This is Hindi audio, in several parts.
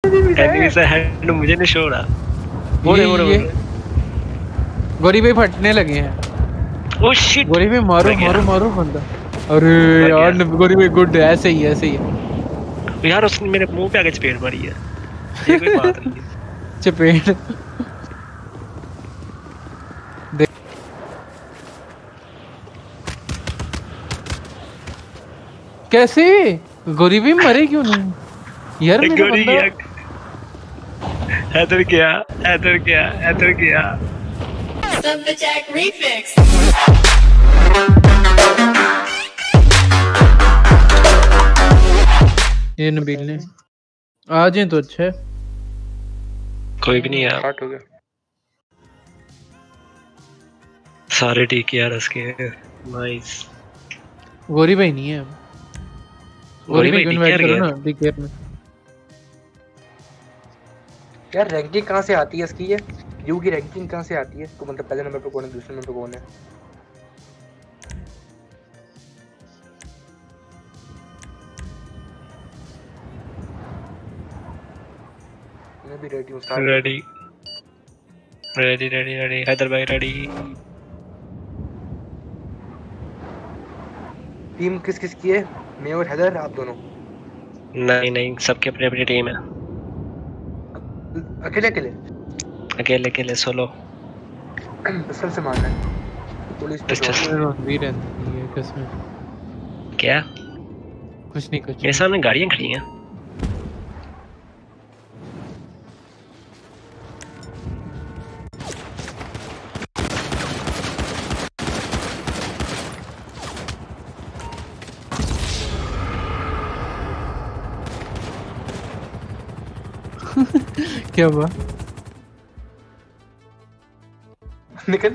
एनिमी से हेड मुझे नहीं शो रहा। ये गोरी भाई फटने लगे हैं। ओह शिट गोरी भाई मारो मारो मारो बंदा। अरे यार गोरी भाई गुड ऐसे ही है यार उसने मेरे मुंह पे आके चपेट मारी है। ये कोई बात नहीं है। चपेट कैसे गोरी भी मरे क्यों नहीं यार मेरा बंदा हैदर गया ये नबील ने आ जाए तो अच्छा है। कोई भी नहीं है। स्टार्ट हो गया सारे ठीक यार उसके। नाइस। गोरी भाई नहीं है। गोरी भाई इनवाइट करो ना डीकेयर में। यार रैंकिंग कहां से आती है इसकी? ये यू की रैंकिंग कहां से आती है? तो मतलब पहले नंबर पे कौन है, दूसरे नंबर पे कौन है? मैं भी रेडी हूं। रेडी हैदर भाई रेडी। टीम किस की है? मैं और हैदर आप दोनों? नहीं सबके अपनी अपनी टीम है। अकेले सोलो पिस्टल से मारना है। पुलिस भी रहती है किसमें? क्या कुछ नहीं मेरे सामने गाड़ियां खड़ी हैं। क्या हुआ? निकल।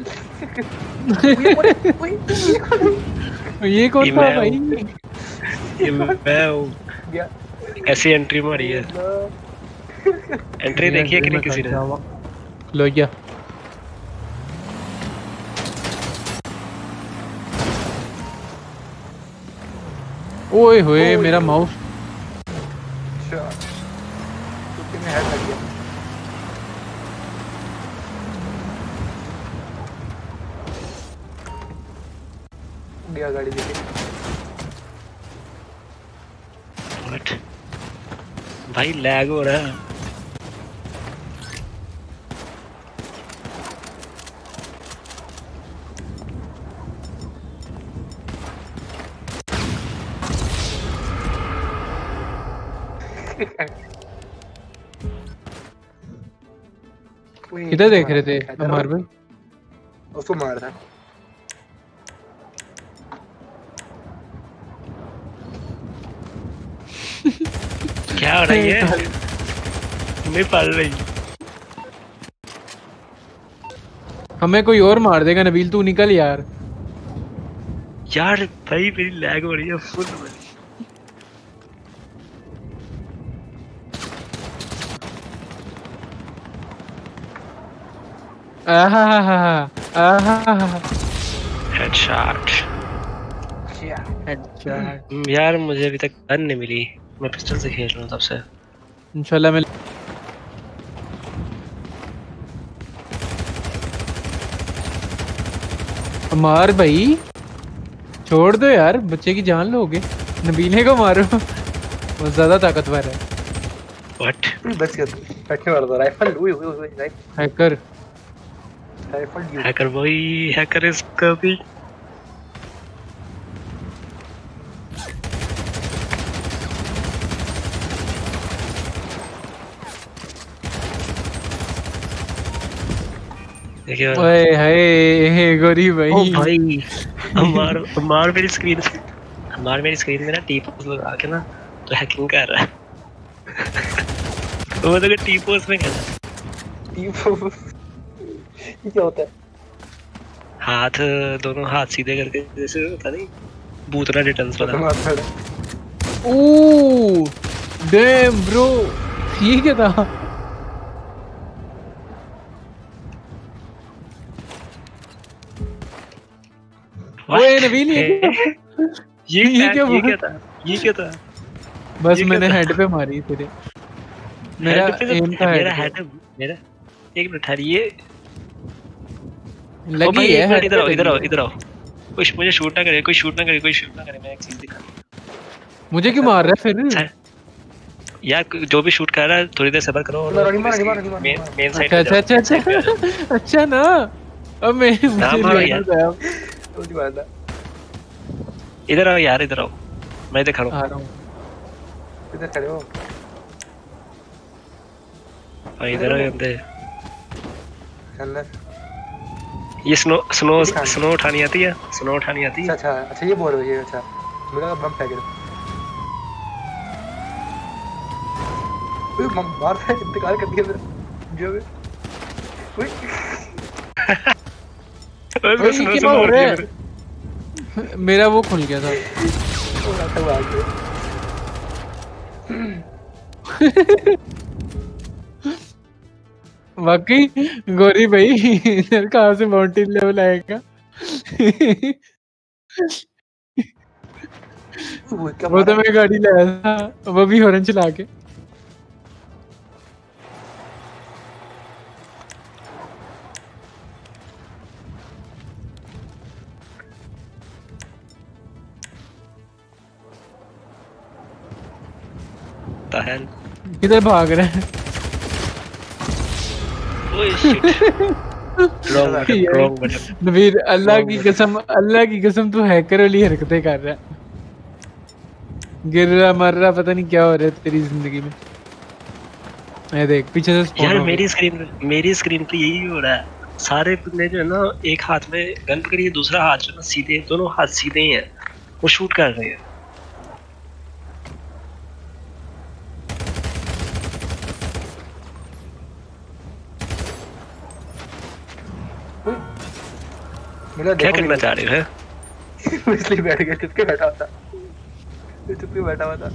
ये कौन था भाई? ये मैं हूँ। ऐसी एंट्री मारी है। एंट्री देखी है कि नहीं किसी ने? लो क्या ओए होए मेरा माउस। अच्छा तो कितने हेड लग गया? गया गाड़ी लेके। व्हाट भाई लैग हो रहा है। किधर देख रहे थे हमारे भाई? उसको मार था। क्या हो रही है? नहीं पढ़ रही। हमें कोई और मार देगा नबील, तू निकल यार। यार भाई मेरी लैग हो रही है फुल। हेडशॉट। यार मुझे अभी तक गन नहीं मिली। मैं पिस्टल से खेल रहा हूँ तब से। इंशाल्लाह मैं मार भाई, छोड़ दो यार, बच्चे की जान लोगे। नबीले को मारो, वो ज्यादा ताकतवर है। व्हाट? बस कर बैठने वाला था। Rifle hacker hacker boy, hacker is coming. ओए हाय गोरी भाई। ओ भाई हमार मेरी स्क्रीन में ना टी-पोज लगा के ना तो हैकिंग कर रहा है। वो तो टी-पोज में खेला। टी-पोज ये क्या होता है? हाथ दोनों हाथ सीधे करके जैसे होता नहीं बूतरा रिटर्न्स वाला। ओह डैम ब्रो, ये क्या था? ओए नबील ये क्या था? ये क्या था? बस मैंने हेड पे मारी तेरे। मेरा हेड पे तो एम का मेरा हेड हेड मेरा एक मिनट ठहरिए। ओ लगी भाई है एक मिनट हेड इधर पे आओ लगी इधर आओ है। इधर आओ। कोई मुझे शूट ना करे, कोई शूट ना करे, कोई शूट ना करे, मैं एक चीज दिखा। मुझे क्यों मार रहा है फिर? यार जो भी शूट कर रहा है थोड़ी देर सब्र करो और मेन साइड अच्छा पे अच्छा जाओ। अच्छा अच्छा अच्छा ना। अब मैं ना मुझे मारो लेना यार, था। थोड़ी बात है। इधर आओ यार, इधर आओ, मैं दिखा रहा आ हूँ। रहा हूँ। किधर खड़े हो? इधर आओ अंदर। अंदर। ये स्नो स्नो स्नो उठानी आती है, स्नो उठानी आती है। अच्छा अच्छा अच्छा, ये बोल रहे हो ये? अच्छा मेरा बम फेंक दो। मम मार रहा है, इंतकाल कर दिया मेरा जो भी। ओए ये क्या हो रहा है? मेरा वो खुल गया था। वाकई गोरी भाई इधर कहाँ से माउंटेन लेवल आएगा? वो तो मैं गाड़ी लाया था, वो भी हॉर्न चला के। किधर भाग रहे हैं? नवीर अल्लाह की कसम तू हैकर वाली हरकतें कर रहा है। गिर रहा मर रहा, पता नहीं क्या हो रहा है तेरी जिंदगी में। ये देख पीछे से स्पॉन यार हो गया। मेरी स्क्रीन पे यही हो रहा है। सारे बंदे जो है ना, एक हाथ में गन पकड़ी है, दूसरा हाथ जो है ना सीधे, दोनों हाथ सीधे ही हैं, वो शूट कर रहे हैं। क्या करना चाह रहे हो? इसलिए बैठ गया, चुपके बैठा हुआ था, चुपके बैठा हुआ था।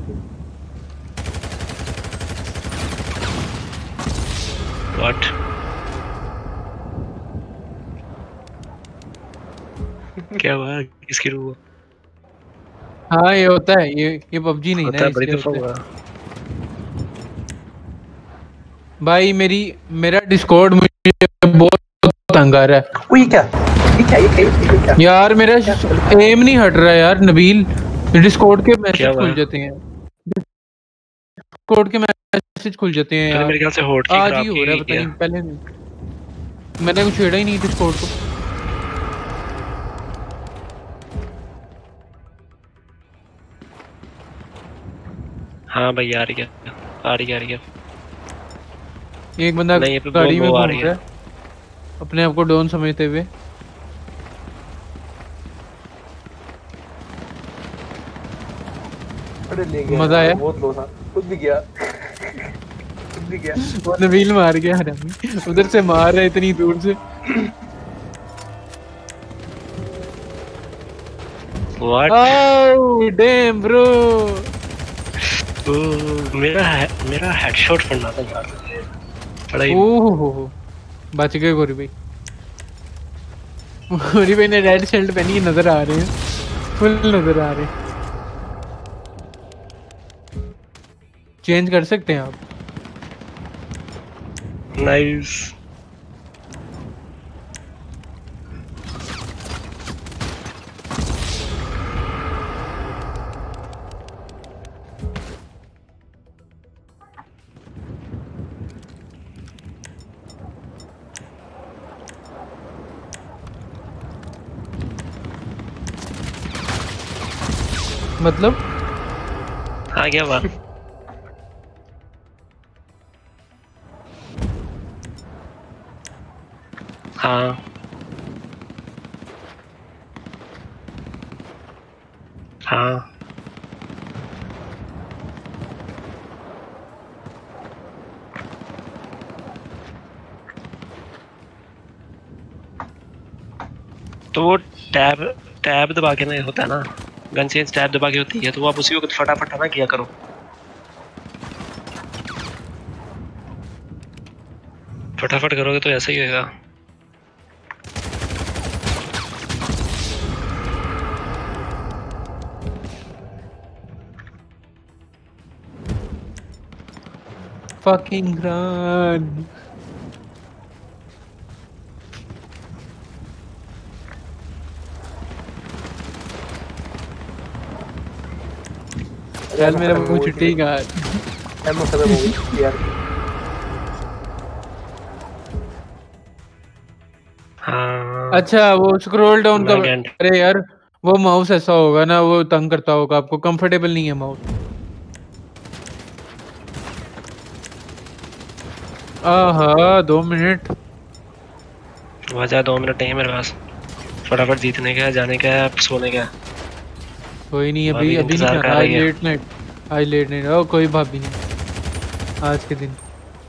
What? क्या हुआ? किसकी रूह? हाँ ये होता है, ये पबजी नहीं ना, बड़ी इसलिए दफा होता है। हुआ। भाई मेरा डिस्कॉर्ड मुझे बहुत तंग आ रहा है। ये क्या यार मेरा एम नहीं हट रहा है यार नबील। डिस्कॉर्ड के मैसेज खुल जाते हैं, डिस्कॉर्ड के मैसेज खुल जाते हैं यार। मेरे ख्याल से होट की आज खराब ही हो की रहा है, पता नहीं, पहले मैंने कुछ छेड़ा ही नहीं डिस्कॉर्ड को। हाँ भाई आ रही है, आ रही है, आ रही है। एक बंदा गाड़ी में घूम रहा है अपने आप को डॉन समझते हुए। मजा आया, बहुत लो था, खुद भी गया वो नबील मार गया हरामी, उधर से मार रहा है इतनी दूर से। What? Oh damn bro, मेरा हेडशॉट पड़ना था यार, बड़ा ही। ओह बच गए गोरी भाई। गोरी भाई ने रेड शर्ट पहनी है, नजर आ रहे हैं, फुल नजर आ रहे हैं। चेंज कर सकते हैं आप। नाइस। मतलब आ गया वाह। हाँ हाँ तो वो टैब दबा के नहीं होता है ना, गन चेंज टैब दबा के होती है, तो वो आप उसी वक्त फटाफट ना किया करो, फटाफट करोगे तो ऐसा ही होगा। fucking run. यार मेरा मुंह छुट्टी का एमओ खत्म हो गई यार। हाँ अच्छा वो स्क्रॉल डाउन का मैं अरे यार वो माउस ऐसा होगा ना वो तंग करता होगा आपको कंफर्टेबल नहीं है माउस। आहा 2 मिनट वजह 2 मिनट नहीं है मेरे पास। फटाफट जीतने का है, जाने का है, सोने का है। कोई नहीं अभी भाभी अभी नहीं इंतजार कर जाना आज रही है। लेट नाइट आज लेट नाइट ओ कोई भाभी नहीं आज के दिन।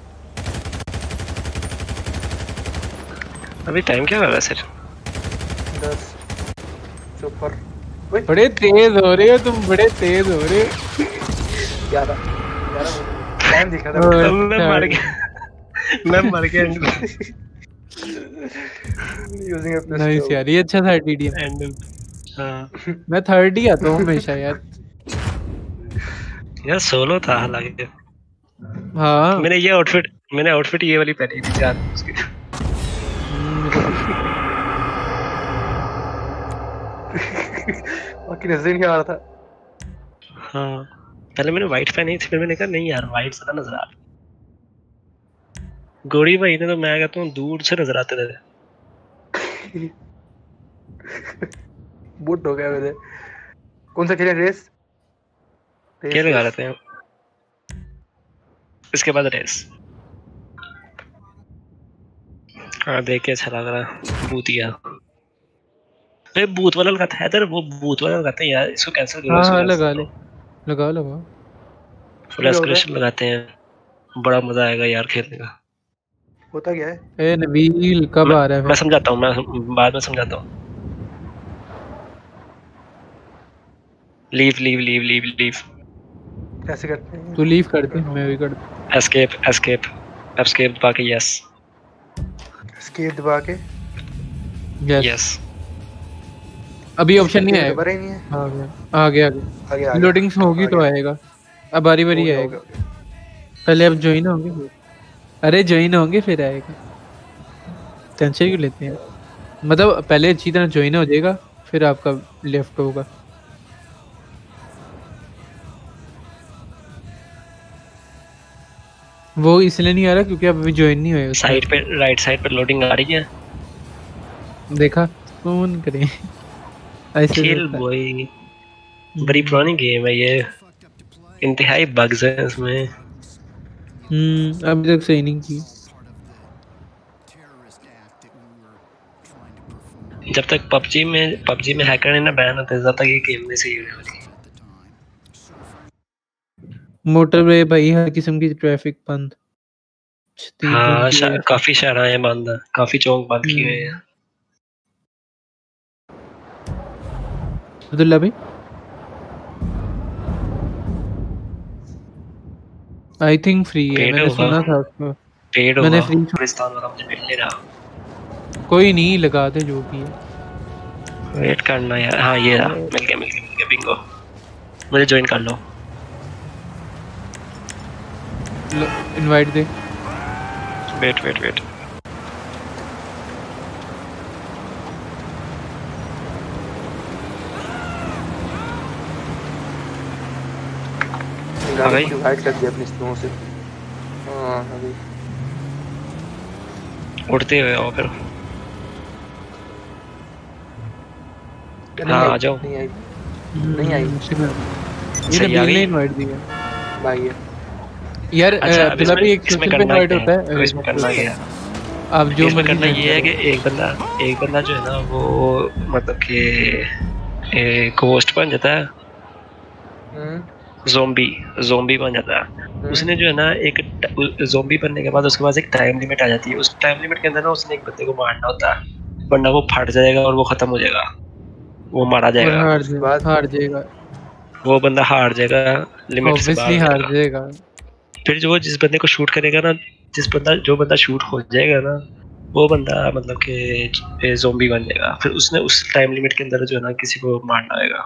अभी टाइम क्या हुआ वैसे? 10 सुपर बड़े तेज हो रहे हो तुम बड़े तेज हो रहे हो 11 टाइम दिखा था। ओह, मैं मर गया मैं मर गया यूजिंग अ नाइस यार ये अच्छा था टीडीएम। एंड। हाँ मैं थर्ड ही आता हूँ हमेशा यार। यार सोलो था हालांकि। हाँ मैंने आउटफिट ये वाली पहनी थी यार उसकी। बाकी नजर नहीं आ रहा था। हाँ पहले मैंने वाइट पहनी थी, फिर मैंने कहा नहीं यार वाइट ज्यादा नजर आ रहा। गोरी भाई ने तो मैं कहता हूँ दूर से नजर आते थे। बूट हो गया मेरे। कौन सा खेले रेस? क्या लगा लेते हैं इसके बाद रेस। हाँ देख के अच्छा लग रहा भूतिया। अरे भूत वाला लगाता है इधर, वो भूत वाला लगाते हैं यार, इसको कैंसिल करो। हाँ इसको हाँ कैंसिल लगा ले करो। लगा फुल एस्केलेशन लगाते हैं, बड़ा मजा आएगा यार खेलने का। होता क्या है? ए नबील कब आ रहा है मैं फिर? समझाता हूँ, मैं बाद में समझाता हूँ। Leave leave leave leave leave. कैसे करते हैं? तू लीव कर दे मैं भी कर दूँ। एस्केप एस्केप एस्केप बाकी यस एस्केप दबा के यस अभी ऑप्शन नहीं आएगा। दोबारा ही नहीं है। आ गया आगे लोडिंग्स होगी तो आएगा। अब बारी बारी हो आएगा। गया। पहले अब ज्वाइन होंगे फिर अरे ज्वाइन होंगे फिर आएगा। टेंशन क्यों लेते हैं मतलब पहले अच्छी तरह ज्वाइन हो जाएगा फिर आपका लेफ्ट होगा। वो इसलिए नहीं आ रहा क्योंकि आप अभी ज्वाइन नहीं हुए उसमें। साइड पे राइट साइड पे लोडिंग आ रही है। देखा फोन करें ऐसे चिल बॉय, बड़ी पुरानी गेम है ये, इंतहाई बग्स हैं इसमें। अभी तक सही नहीं की। जब तक पबजी में हैकर नहीं ना बैन होते तब तक ये गेम में सही होने वाली। मोटरवे भाई हर किस्म की ट्रैफिक बंद। 3 दिन की है। काफी शाहराहें बंद है, काफी चौक बंद किए हुए हैं। अब्दुल्ला भाई आई थिंक फ्री है पेड मैंने होगा। सुना था उसको। पेड मैंने होगा। फ्री पाकिस्तान वाला मुझे मिल नहीं रहा। कोई नहीं लगा दे जो भी है। वेट करना यार। हाँ ये रहा, मिल गया बिंगो। मुझे ज्वाइन कर लो। इनवाइट दे। वेट गाड़ी को हाइड कर दिया अपनी स्लों से। हाँ अभी उड़ते हुए आओ फिर। हाँ आ जाओ। नहीं आई ये नबील ने इनवाइट दिया भाई है यार। अच्छा अब्दुल्ला भाई एक सोशल पे इनवाइट होता है इसमें करना ये है। आप जो इसमें मर्जी करना ये है कि एक बंदा जो है ना वो मतलब कि घोस्ट बन जाता है, ज़ोंबी बन जाता है। उसने जो है ना एक ज़ोंबी बनने के बाद उसके पास एक टाइम लिमिट आ जाती है। उस टाइम लिमिट के अंदर ना उसने एक बंदे को मारना होता है, वरना वो फट जाएगा और वो खत्म हो जाएगा, वो मारा जाएगा। हार जाएगा वो बंदा हार जाएगा लिमिट से ऑब्वियसली बाहर हार जाएगा। फिर जो जिस बंदे को शूट करेगा ना, जो बंदा शूट हो जाएगा ना, वो बंदा मतलब कि ज़ोंबी बन जाएगा। फिर उसने उस टाइम लिमिट के अंदर जो है ना किसी को मारना होगा।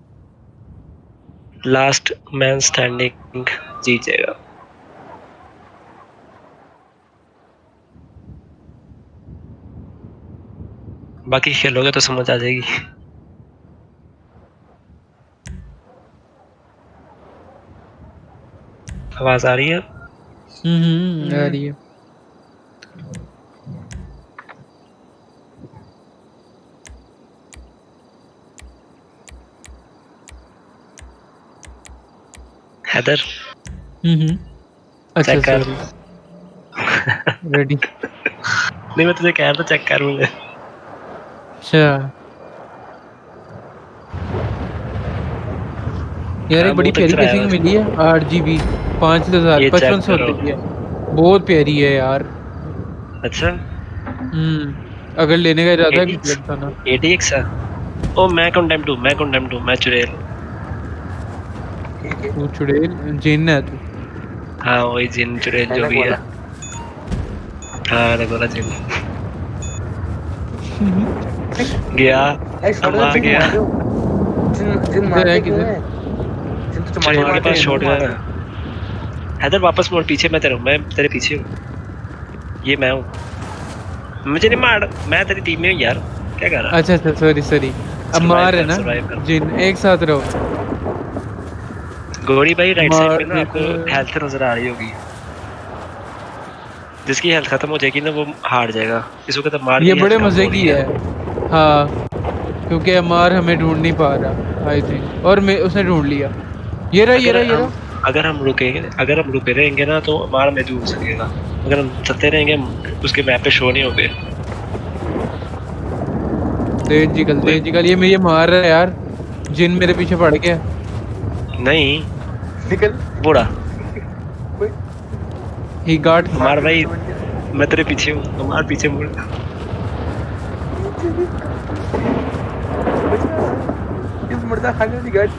लास्ट मैन स्टैंडिंग जीत जाएगा। बाकी खेलोगे तो समझ आ जाएगी। आवाज आ रही है? आ रही है। हैदर अच्छा चेक कर। रेडी। नहीं मैं तुझे कह रहा था चेक कर मुझे। अच्छा यार एक बड़ी प्यारी केसिंग मिली है 8GB 5500 रुपए की है, बहुत प्यारी है यार। अच्छा अगर लेने का इरादा है कुछ लगता ना। 80x है। ओ मैं कंडेम टू मैं चुड़ैल। तू चुड़ैल जिन है तू? हाँ वही जिन चुड़ैल जो भी है। हाँ बोला जिन। गया अब आ गया। जिन मार के चुड़ैल के पास शॉटगन है। हैदर वापस मोड़ पीछे, मैं तेरे पीछे हूँ। ये मैं हूँ, मुझे नहीं मार, मैं तेरी टीम में हूँ यार, क्या कर रहा है? अच्छा सॉरी अब मार है ना जिन, एक साथ रहो। गौरी भाई राइट साइड पे ना आपको हेल्थ नजर आ रही होगी, जिसकी हेल्थ खत्म हो जाएगी ना वो हार जाएगा। इस वक्त मार ये बड़े मजे की है। हाँ क्योंकि अमार हमें ढूंढ नहीं पा रहा आई थिंक, और मैं उसने ढूंढ लिया। ये रहा। अगर हम रुके रहेंगे ना तो अमार में ढूंढ सकेगा। अगर हम चलते रहेंगे उसके मैप पे शो नहीं होगे। तेज निकल ये मार रहा है यार, जिन मेरे पीछे पड़ गया। नहीं निकल बूढ़ा ही गार्ड। मार भाई मैं तेरे पीछे हूँ, मार पीछे मुड़। मुर्दा खाने वाली गाड़ी।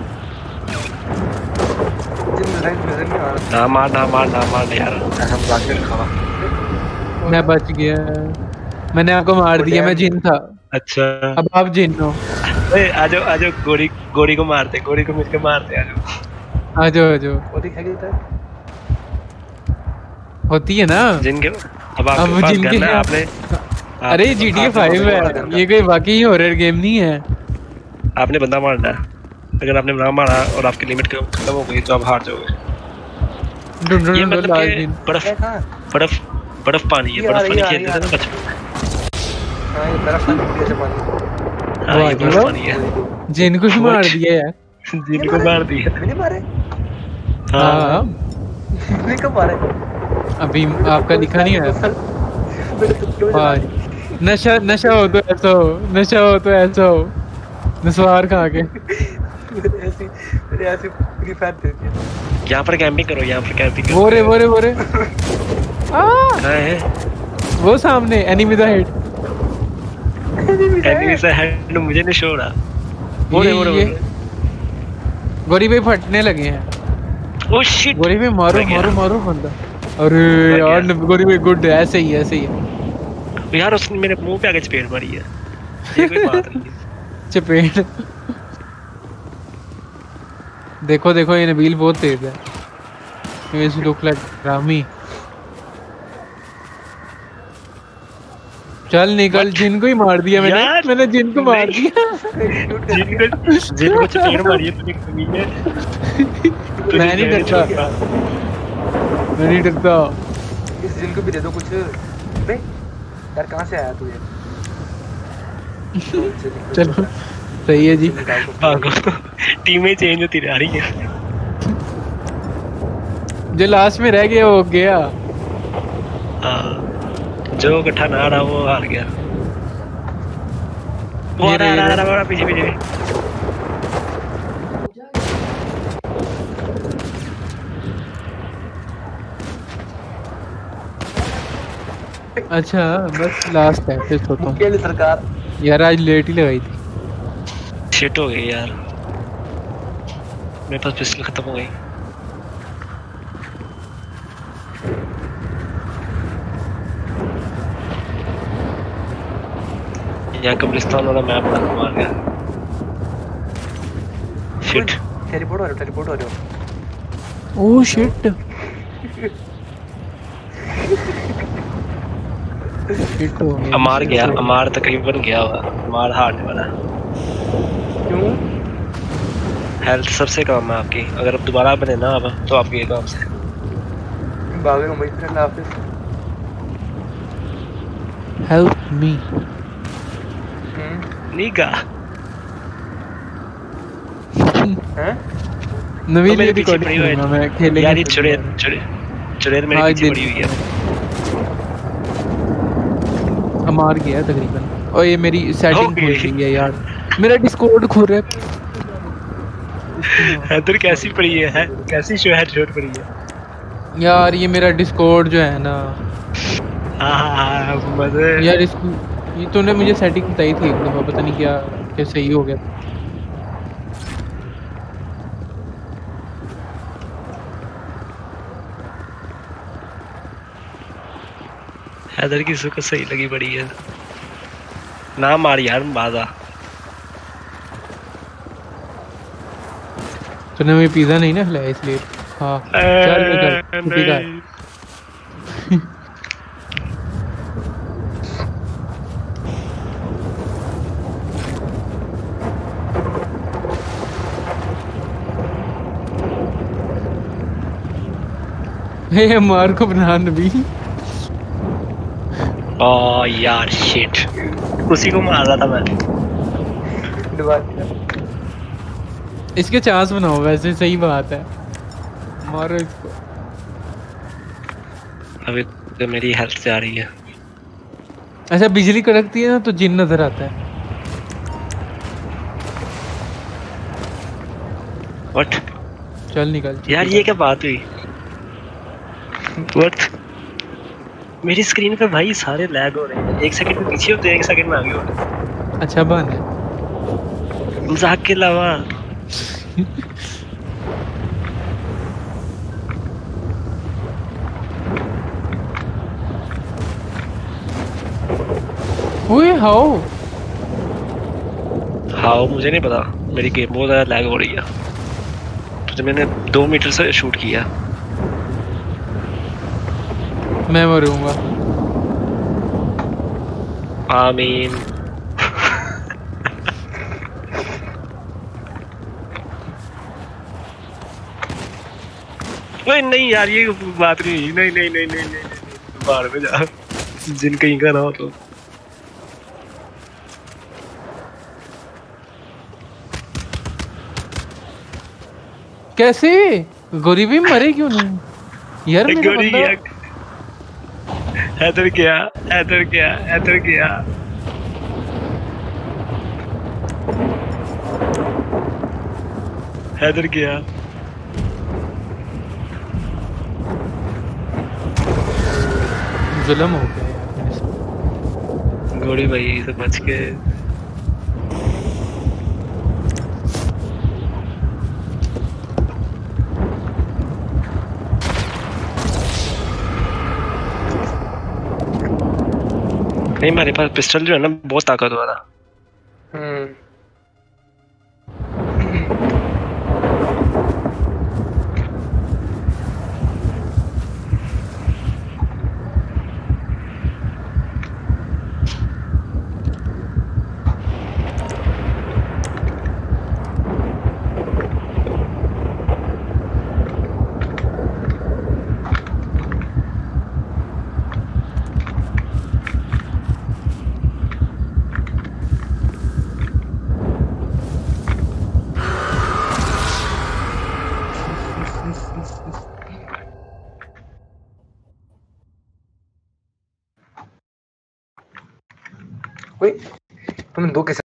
ना मार यार, हम बाकी रखा। मैं बच गया, मैंने आपको मार दिया, मैं जिन था। अच्छा अब आप जिन हो। आजो गोरी को मारते, गोरी को मिलकर मारते। आजो होती है ना जिनके। अब आपके पास गन है आपने। अरे GTA 5 है ये, कोई वाकई हॉरर गेम नहीं है। आपने बंदा मारना है, अगर आपने ना मारा और आपकी लिमिट खत्म हो गई तो आप हार जाओगे। ये मतलब कि बर्फ पानी है, बर्फ पानी खेलते थे ना बचपन में। हां ये बर्फ पानी है। जिन को मार दिया यार, जिन को मार दिया। मैंने मारे। हां मैंने कब मारे? अभी आपका दिखा नहीं है। नशा हो तो ऐसा हो नस्वार खा के। ऐसी फ्री फायर देती है। यहाँ पर कैंपिंग करो, वो रे कहाँ है? वो सामने enemy the head. Enemy the head मुझे नहीं शो रहा। वो रे गोरी भाई फटने लगे हैं। ओह शिट, गोरी भाई मारो बंदा। अरे यार गोरी भाई गुड, ऐसे ही है यार। उसने मेरे मुंह पे आगे चपेट मारी है, ये कोई बात नहीं है। चपेट देखो ये नबील बहुत तेज है। It's look like Rami. चल निकल, जिनको ही मार दिया मैंने जिनको मार दिया। जिनको चपेट मारी है तूने कमीने। मैं नहीं डरता। इस जिनको भी दे दो कुछ। बे यार कहां से आया तू ये? चलो सही है जी। टीमें चेंज होती रह रही है। जो लास्ट में रह गया वो गया। जो इकट्ठा ना रहा वो हार गया। वो आ रहा पीछे। अच्छा बस लास्ट है फिर सोता हूँ। केली सरकार यार आज लेट ही लगाई थी। शिट हो गई यार, मेरे पास पिस्टल खत्म हो गई। यहाँ कब्रिस्तान वाला मैप बड़ा कमाल गया। शिट टेलीपोर्ट हो रहे हो। ओह शिट हिट हो गया। अमार तकरीबन गया हुआ। अमार हारने वाला है। क्यों? हेल्थ सबसे कम है आपकी। अगर अब दोबारा बने ना अब तो आपकी ये काम से भागे मुंबई से। अल्लाह हाफिज। Help me. नीगा हैं? नवीन ये रिकॉर्डिंग करूंगा मैं, खेलेंगे यार। ये चुड़ैल मेरे पीछे पड़ी हुई है। मार गया तकरीबन। और ये मेरी सेटिंग खुल गई है यार। मेरा डिस्कॉर्ड खुल रहा है। हैदर कैसी पड़ी है? कैसी शॉट पड़ी है यार? ये मेरा डिस्कॉर्ड जो है ना। हाँ मजे यार इसको ये तूने मुझे सेटिंग बताई थी एक दफा, पता नहीं क्या क्या सही हो गया। हैदर की सुख सही लगी बड़ी है ना। मार यार बाजा। तूने मुझे पिज़्ज़ा नहीं ना खिलाया इसलिए। हाँ चल निकल। हे मार को बना नबी। ओ यार शिट, उसी को मार रहा था मैं। इसके चांस बनाओ वैसे, सही बात है। मारो इसको। अभी तो मेरी हेल्थ से आ रही है। अच्छा बिजली कड़कती है ना तो जिन नजर आता है। व्हाट? चल निकल यार ये क्या बात हुई? व्हाट? मेरी स्क्रीन पे भाई सारे लैग हो रहे हैं। 1 सेकंड में पीछे होते हैं, 1 सेकंड में आगे होते हैं। अच्छा बन है मजाक के अलावा। हाउ मुझे नहीं पता। मेरी गेम बहुत ज्यादा लैग हो रही है। तो मैंने 2 मीटर से शूट किया। मैं मरूंगा। आमीन। नहीं यार ये बात नहीं। नहीं बाहर में जा। जिन कहीं का ना हो तो। कैसे गोरी भी मरे क्यों नहीं यार? मेरा बंदा हैदर क्या जुल्म हो गया यार। गोली भाई से बच के। नहीं मेरे पास पिस्टल जो है ना बहुत ताकतवर है। तुम दो के